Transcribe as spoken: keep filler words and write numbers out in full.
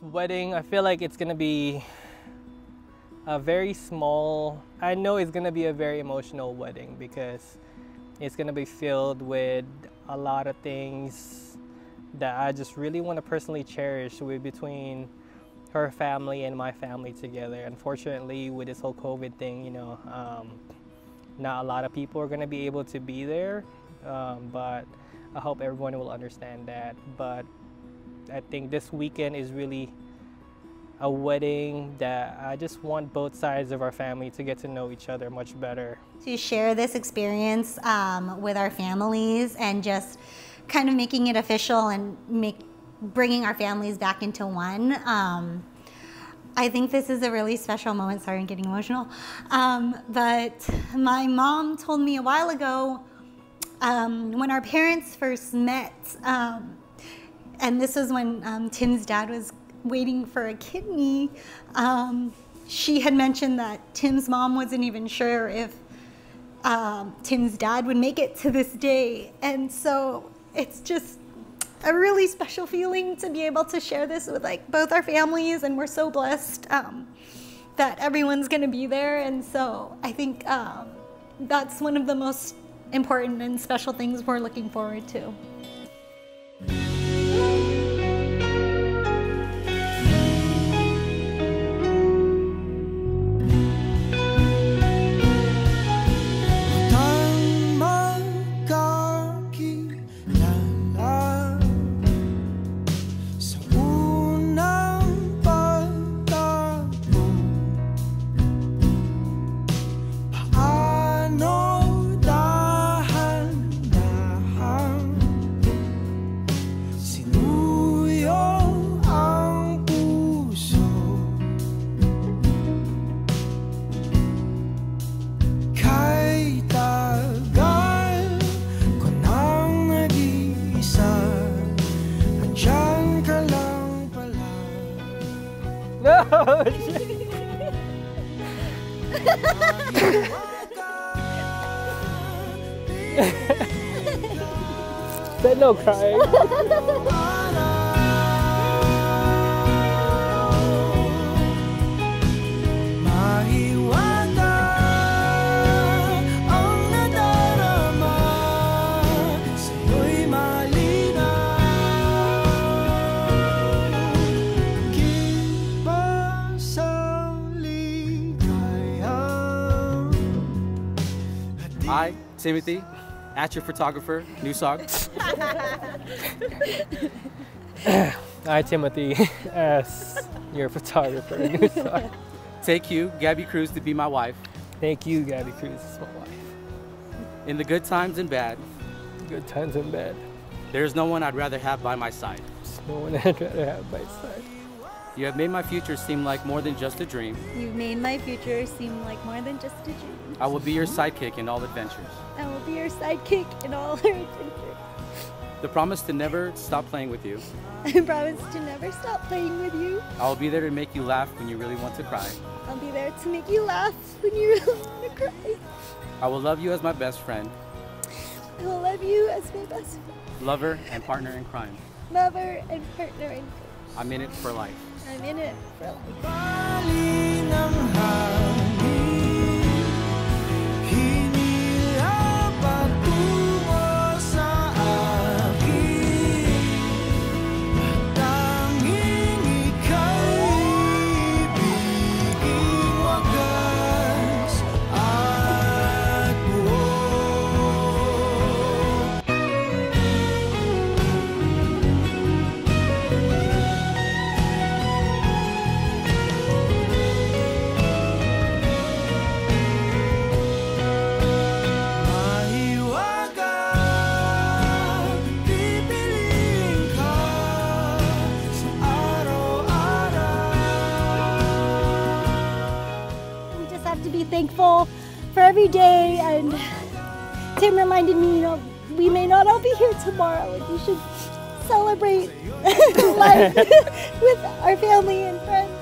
wedding, I feel like it's gonna be a very small, I know it's gonna be a very emotional wedding because it's gonna be filled with a lot of things that I just really want to personally cherish with between her family and my family together. Unfortunately, with this whole COVID thing, you know, um, not a lot of people are gonna be able to be there, um, but I hope everyone will understand that. But I think this weekend is really a wedding that I just want both sides of our family to get to know each other much better. To share this experience um, with our families and just kind of making it official and make, bringing our families back into one. Um, I think this is a really special moment. Sorry, I'm getting emotional. Um, but my mom told me a while ago, um, when our parents first met, um, and this was when um, Tim's dad was waiting for a kidney, um, she had mentioned that Tim's mom wasn't even sure if um, Tim's dad would make it to this day. And so it's just a really special feeling to be able to share this with like both our families, and we're so blessed um, that everyone's gonna be there. And so I think um, that's one of the most important and special things we're looking forward to. No, shit. Said no crying. Hi, Timothy, at your photographer, new song. Hi, Timothy, as your photographer, new song. Take you, Gabie Cruz, to be my wife. Thank you, Gabie Cruz, as my wife. In the good times and bad. Good times and bad. There's no one I'd rather have by my side. There's no one I'd rather have by my side. You have made my future seem like more than just a dream. You've made my future seem like more than just a dream. I will be your sidekick in all adventures. I will be your sidekick in all our adventures. The promise to never stop playing with you. I promise to never stop playing with you. I will be there to make you laugh when you really want to cry. I'll be there to make you laugh when you really want to cry. I will love you as my best friend. I will love you as my best friend. Lover and partner in crime. Lover and partner in crime. I'm in it for life. I'm in it for life. To be thankful for every day, and Tim reminded me, you know, we may not all be here tomorrow, and we should celebrate life with our family and friends.